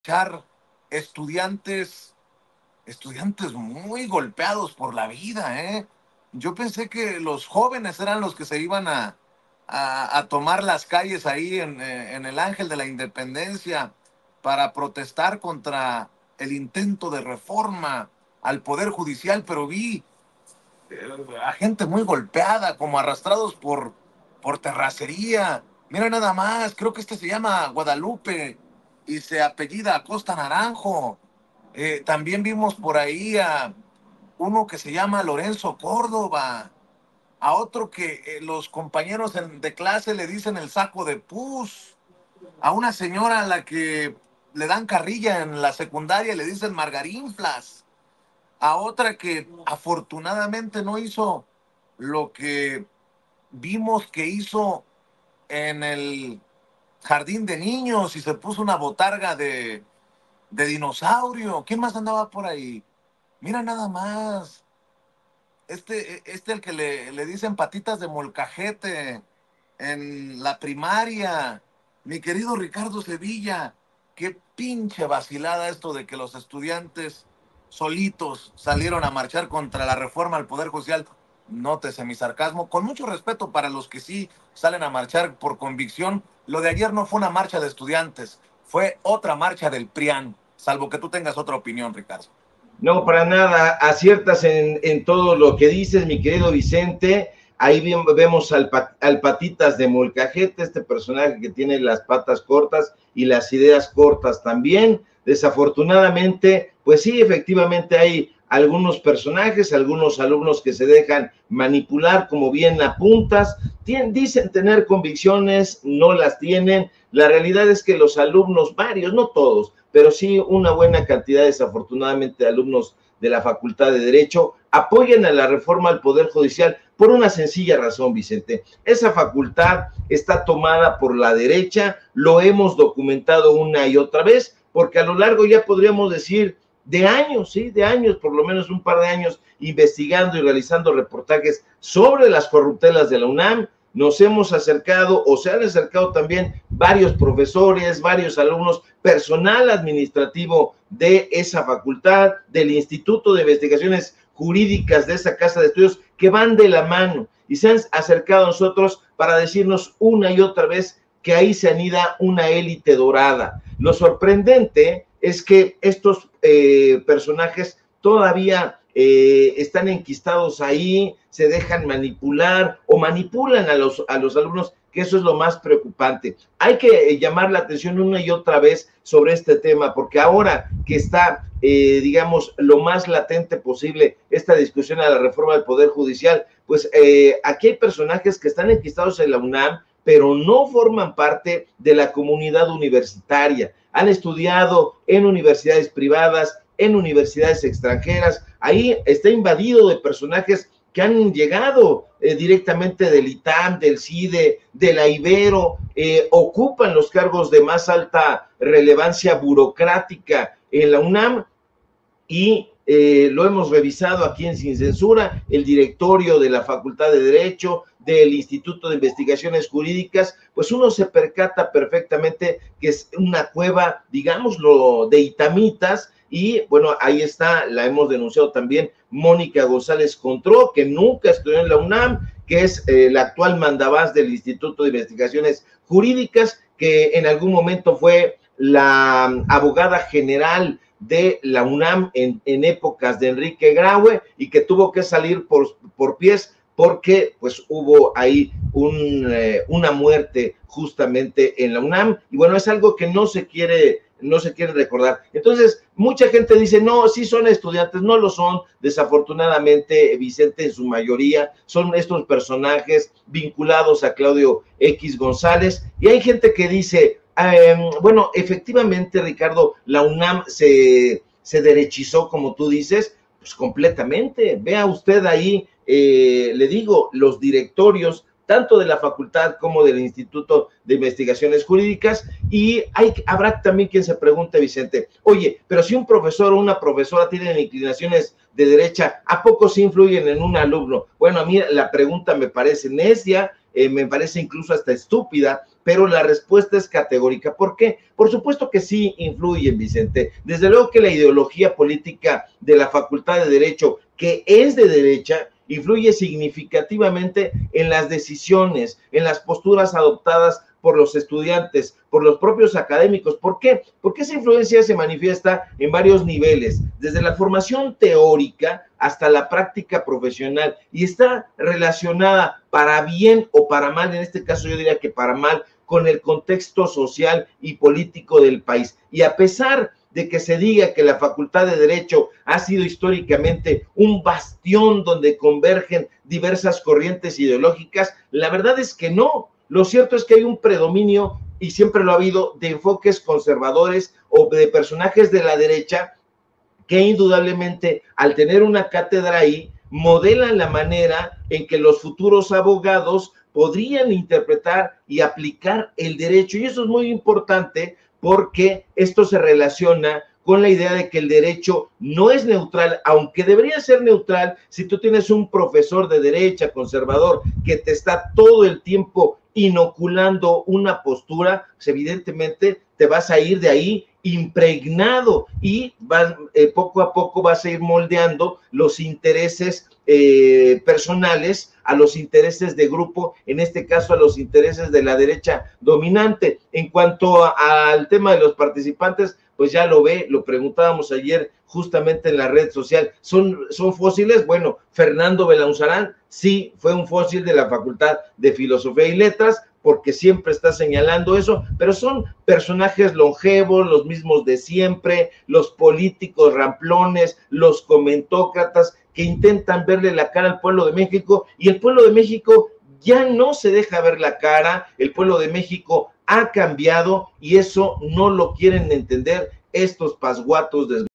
echar estudiantes, estudiantes muy golpeados por la vida, ¿eh? Yo pensé que los jóvenes eran los que se iban a tomar las calles ahí en el Ángel de la Independencia para protestar contra el intento de reforma al Poder Judicial, pero vi a gente muy golpeada, como arrastrados por terracería. Mira nada más, creo que este se llama Guadalupe y se apellida Acosta Naranjo. También vimos por ahí a uno que se llama Lorenzo Córdoba, a otro que los compañeros de clase le dicen el saco de pus, a una señora a la que le dan carrilla en la secundaria le dicen margarinflas, a otra que afortunadamente no hizo lo que vimos que hizo en el jardín de niños y se puso una botarga de dinosaurio. ¿Quién más andaba por ahí? Mira nada más. Este el que le dicen patitas de molcajete en la primaria. Mi querido Ricardo Sevilla, qué pinche vacilada esto de que los estudiantes solitos salieron a marchar contra la reforma al Poder Judicial. Nótese mi sarcasmo, con mucho respeto para los que sí salen a marchar por convicción. Lo de ayer no fue una marcha de estudiantes, fue otra marcha del PRIAN, salvo que tú tengas otra opinión, Ricardo. No, para nada, aciertas en todo lo que dices, mi querido Vicente. Ahí vemos al Patitas de Molcajete, este personaje que tiene las patas cortas y las ideas cortas también. Desafortunadamente, pues sí, efectivamente hay algunos personajes, algunos alumnos que se dejan manipular, como bien apuntas, dicen tener convicciones, no las tienen. La realidad es que los alumnos, varios, no todos, pero sí una buena cantidad, desafortunadamente, de alumnos de la Facultad de Derecho apoyan a la reforma al Poder Judicial por una sencilla razón, Vicente. Esa facultad está tomada por la derecha, lo hemos documentado una y otra vez, porque a lo largo ya podríamos decir de años, sí, de años, por lo menos un par de años, investigando y realizando reportajes sobre las corruptelas de la UNAM, nos hemos acercado o se han acercado también varios profesores, varios alumnos, personal administrativo de esa facultad, del Instituto de Investigaciones Jurídicas de esa casa de estudios, que van de la mano y se han acercado a nosotros para decirnos una y otra vez que ahí se anida una élite dorada. Lo sorprendente es que estos personajes todavía están enquistados ahí, se dejan manipular o manipulan a los alumnos, que eso es lo más preocupante. Hay que llamar la atención una y otra vez sobre este tema, porque ahora que está, digamos, lo más latente posible esta discusión a la reforma del Poder Judicial, pues aquí hay personajes que están enquistados en la UNAM, pero no forman parte de la comunidad universitaria. Han estudiado en universidades privadas, en universidades extranjeras. Ahí está invadido de personajes que han llegado directamente del ITAM, del CIDE, de la Ibero, ocupan los cargos de más alta relevancia burocrática en la UNAM y lo hemos revisado aquí en Sin Censura, el directorio de la Facultad de Derecho, del Instituto de Investigaciones Jurídicas, pues uno se percata perfectamente que es una cueva, digámoslo, de itamitas. Y bueno, ahí está, la hemos denunciado también, Mónica González Contró, que nunca estudió en la UNAM, que es la actual mandamás del Instituto de Investigaciones Jurídicas, que en algún momento fue la abogada general de la UNAM en épocas de Enrique Graue y que tuvo que salir por pies porque pues hubo ahí una muerte justamente en la UNAM. Y bueno, es algo que no se quiere recordar. Entonces, mucha gente dice, no, sí son estudiantes, no lo son, desafortunadamente, Vicente, en su mayoría, son estos personajes vinculados a Claudio X González, y hay gente que dice, bueno, efectivamente, Ricardo, la UNAM se derechizó, como tú dices, pues completamente. Vea usted ahí, le digo, los directorios tanto de la facultad como del Instituto de Investigaciones Jurídicas, y habrá también quien se pregunte, Vicente, oye, pero si un profesor o una profesora tienen inclinaciones de derecha, ¿a poco se influyen en un alumno? Bueno, a mí la pregunta me parece necia, me parece incluso hasta estúpida, pero la respuesta es categórica. ¿Por qué? Por supuesto que sí influye, Vicente. Desde luego que la ideología política de la Facultad de Derecho, que es de derecha, influye significativamente en las decisiones, en las posturas adoptadas por los estudiantes, por los propios académicos. ¿Por qué? Porque esa influencia se manifiesta en varios niveles, desde la formación teórica hasta la práctica profesional, y está relacionada para bien o para mal, en este caso yo diría que para mal, con el contexto social y político del país. Y a pesar de que se diga que la Facultad de Derecho ha sido históricamente un bastión donde convergen diversas corrientes ideológicas, la verdad es que no. Lo cierto es que hay un predominio, y siempre lo ha habido, de enfoques conservadores o de personajes de la derecha que indudablemente, al tener una cátedra ahí, modelan la manera en que los futuros abogados podrían interpretar y aplicar el derecho. Y eso es muy importante porque esto se relaciona con la idea de que el derecho no es neutral, aunque debería ser neutral si tú tienes un profesor de derecha conservador que te está todo el tiempo inoculando una postura, pues evidentemente te vas a ir de ahí impregnado y poco a poco vas a ir moldeando los intereses personales a los intereses de grupo, en este caso a los intereses de la derecha dominante. En cuanto al tema de los participantes, pues ya lo ve, lo preguntábamos ayer justamente en la red social, ¿son fósiles? Bueno, Fernando Belaunzarán sí fue un fósil de la Facultad de Filosofía y Letras, porque siempre está señalando eso, pero son personajes longevos, los mismos de siempre, los políticos ramplones, los comentócratas que intentan verle la cara al pueblo de México, y el pueblo de México ya no se deja ver la cara, el pueblo de México ha cambiado y eso no lo quieren entender estos pasguatos